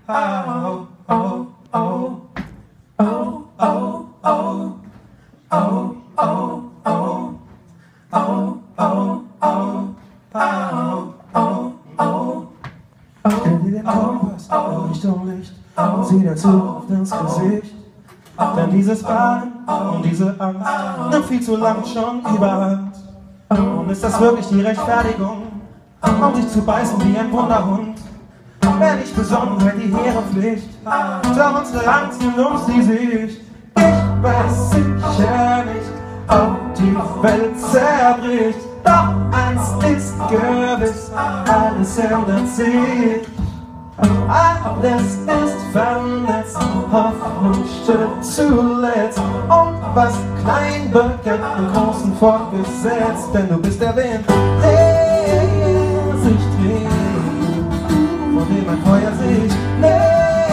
Stell dir den Kompass Richtung Licht und sieh der Zukunft ins Gesicht. Denn dieses Bahn und diese Angst nimmt viel zu lang schon überhand. Und ist das wirklich die Rechtfertigung, um sich zu beißen wie ein Wunderhund? Wenn nicht Besonnenheit die hehre Pflicht, doch unsere Angst nimmt uns die Sicht. Ich weiß sicher nicht, ob die Welt zerbricht, doch eins ist gewiss, alles ändert sich. Alles ist vernetzt, Hoffnung stirbt zuletzt. Und was klein begann, im Großen fortgesetzt. Denn du bist der Wind, der sich dreht, von dem ein Feuer sich nährt.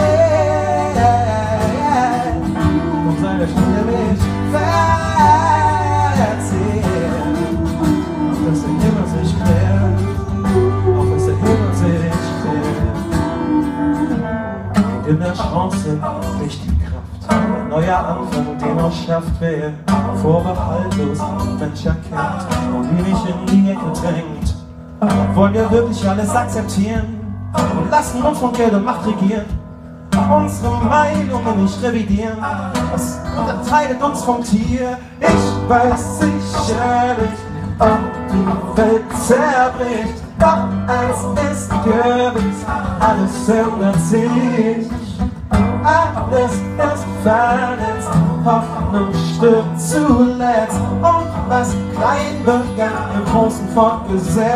Und seine Stunde mich verzehrt, auf dass der Himmel sich klärt, auf dass der Himmel sich klärt. In der Chance nicht die Kraft, ein neuer Anfang, den auch schafft, wer vorbehaltlos Mensch erkennt und wie mich in die Ecke drängt. Wollen wir wirklich alles akzeptieren und lassen uns von Geld und Macht regieren? Unsere Meinungen nicht revidieren, das unterteilt uns vom Tier. Ich weiß sicherlich, ob die Welt zerbricht, doch eins ist gewiss, alles ändert sich. Alles ist vernetzt, Hoffnung stirbt zuletzt. Und was klein begann, im Großen fortgesetzt.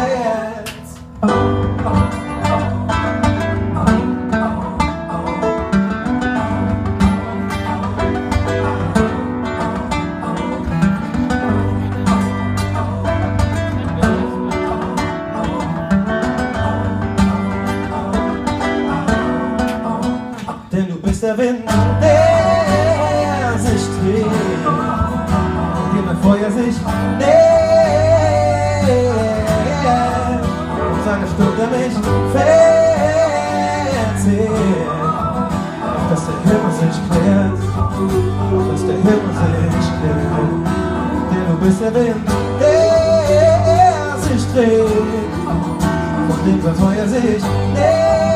Denn du bist der Wind, der sich dreht, und dem ein Feuer sich nähert. Und seine Stunde mich verzehrt, dass der Himmel sich klärt, dass der Himmel sich klärt. Denn du bist der Wind, der sich dreht, von dem ein Feuer sich nähert.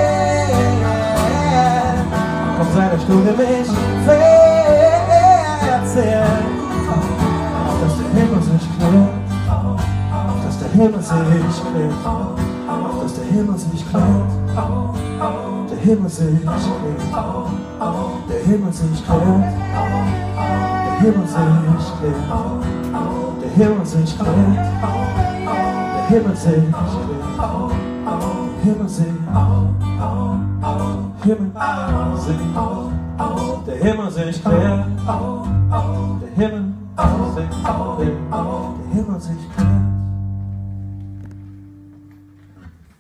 Kommt seine Stunde mich verzehrt, auf dass der Himmel sich klärt, auf dass der Himmel sich klärt, auf dass der Himmel sich klärt, der Himmel sich klärt, der Himmel sich klärt, der Himmel sich klärt, der Himmel sich klärt, der Himmel sich klärt, der Himmel sich der Himmel sich klärt, der Himmel sich klärt, der Himmel sich klärt.